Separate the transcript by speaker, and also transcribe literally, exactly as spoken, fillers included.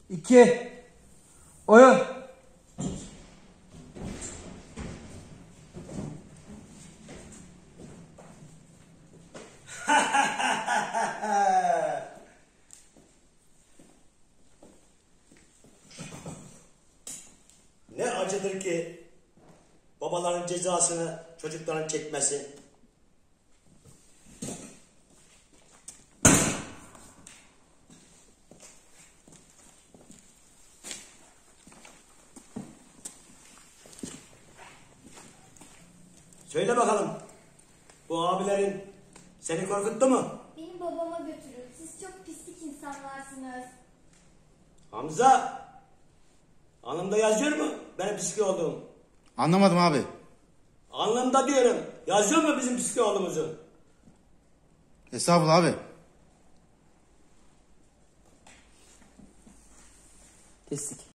Speaker 1: iki, oyun.
Speaker 2: Ne acıdır ki babaların cezasını çocukların çekmesi. Söyle bakalım, bu abilerin seni korkuttu mu?
Speaker 3: Beni babama götürün. Siz çok pislik insanlarsınız.
Speaker 2: Hamza, alnımda yazıyor mu benim psiki olduğum?
Speaker 4: Anlamadım abi.
Speaker 2: Alnımda diyorum, yazıyor mu bizim psiki olduğumuzu?
Speaker 4: Estağfurullah abi.
Speaker 1: Kestik.